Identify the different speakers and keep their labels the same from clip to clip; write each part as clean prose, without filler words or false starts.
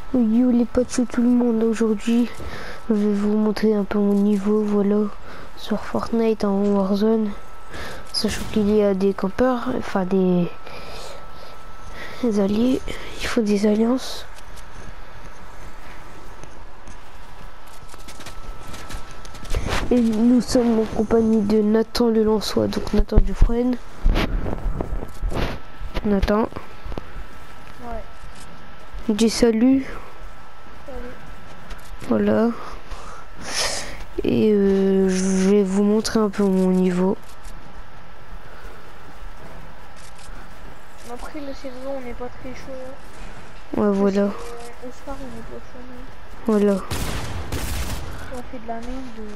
Speaker 1: Yo les potes, tout le monde, aujourd'hui je vais vous montrer un peu mon niveau, voilà, sur Fortnite en Warzone, sachant qu'il y a des campeurs, enfin des alliés, il faut des alliances. Et nous sommes en compagnie de Nathan le Lançois, donc Nathan Dufresne. Nathan.
Speaker 2: Ouais.
Speaker 1: Dis salut.
Speaker 2: Salut.
Speaker 1: Voilà. Et je vais vous montrer un peu mon niveau.
Speaker 2: Après le serveur on n'est pas très chaud.
Speaker 1: Ouais, voilà.
Speaker 2: Au soir on est pas chaud.
Speaker 1: Voilà.
Speaker 2: Si on fait de la merde,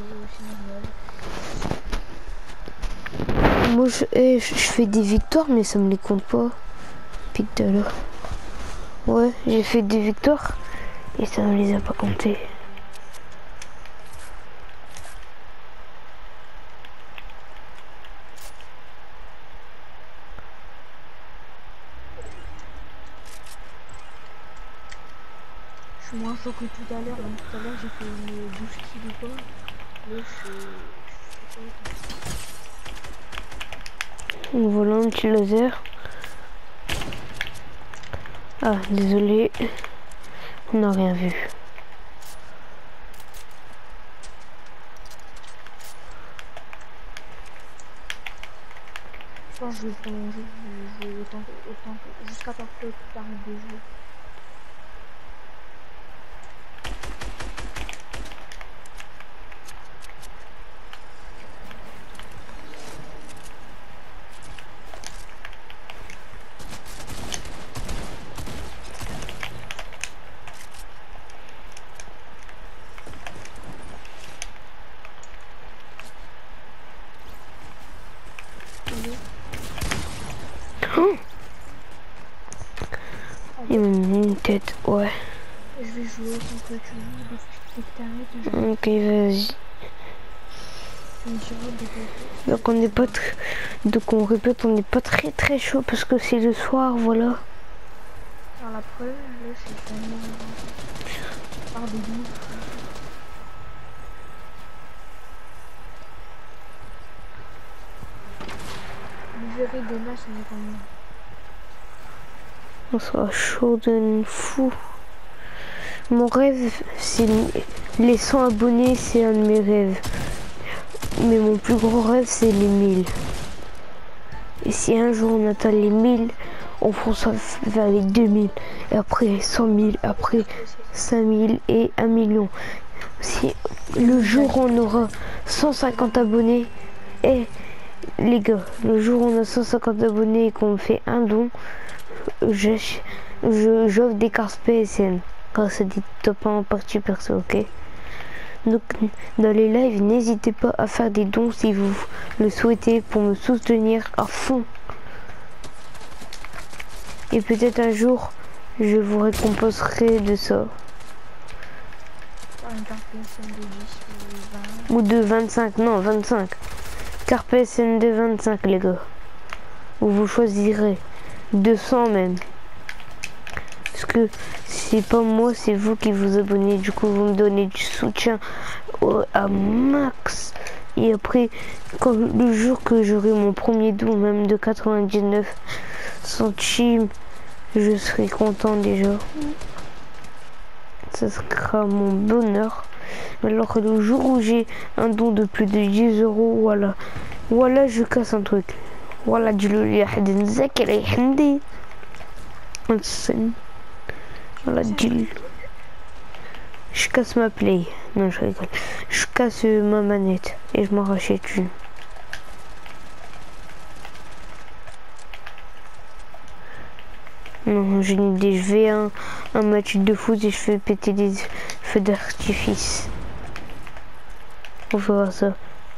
Speaker 2: c'est normal.
Speaker 1: Moi je fais des victoires mais ça me les compte pas. Depuis tout à l'heure. Ouais, j'ai fait des victoires et ça ne les a pas comptés.
Speaker 2: Je suis moins chaud que tout à l'heure. Tout à l'heure j'ai fait une 12 kills ou quoi. Là
Speaker 1: Voilà un petit laser. Ah, désolé. On n'a rien vu.
Speaker 2: je pense que je vais prolonger. Je vais autant jusqu'à temps que tu arrêtes de jouer.
Speaker 1: Oh, il m'a mis une tête, ouais.
Speaker 2: Je vais jouer autant que tu joues. Dès que t'arrêtes,
Speaker 1: Ok, vas-y.
Speaker 2: tu me diras de quoi.
Speaker 1: Donc on n'est pas donc on répète, on n'est pas très chaud parce que c'est le soir, voilà.
Speaker 2: Alors la preuve, là c'est vraiment par des livres. Vous verrez demain, ça va quand même.
Speaker 1: On sera chaud de fou. Mon rêve, c'est les 100 abonnés, c'est un de mes rêves. Mais mon plus gros rêve, c'est les 1000. Et si un jour on atteint les 1000, on fonce vers les 2000. Et après 100 000, après 5000 et 1 million. Si le jour où on aura 150 abonnés, et les gars, le jour où on a 150 abonnés et qu'on fait un don, j'offre des cartes PSN grâce à des top 1 en partie perso, ok? Donc dans les lives, n'hésitez pas à faire des dons si vous le souhaitez pour me soutenir à fond. Et peut-être un jour, je vous récompenserai de ça.
Speaker 2: Une carte PSN de 10 ou 20.
Speaker 1: Ou de 25, non 25. Carte PSN de 25 les gars. Ou vous choisirez 200 même. Parce que c'est pas moi, c'est vous qui vous abonnez. Du coup, vous me donnez du soutien à max. Et après, quand le jour que j'aurai mon premier don, même de 99 centimes, je serai content déjà. Ça sera mon bonheur. Alors le jour où j'ai un don de plus de 10 euros, voilà, je casse un truc. Voilà, dis-le, voilà, dis-le. Je casse ma play. Non, je rigole. Je casse ma manette et je m'en rachète une. Non, j'ai une idée. Je vais à un match de foot et je fais péter des feux d'artifice. On verra ça.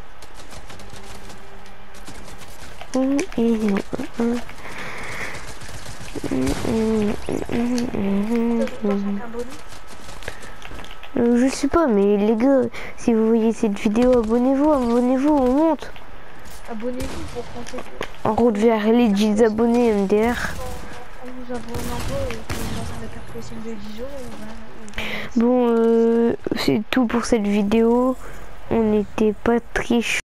Speaker 1: Je sais pas, mais les gars, si vous voyez cette vidéo, abonnez-vous, on monte.
Speaker 2: Abonnez-vous pour compter.
Speaker 1: En route vers les 10 abonnés MDR.
Speaker 2: On vous abonnez encore et que vous avez la carte PSN de 10 euros ou 20.
Speaker 1: Bon, c'est tout pour cette vidéo. On n'était pas très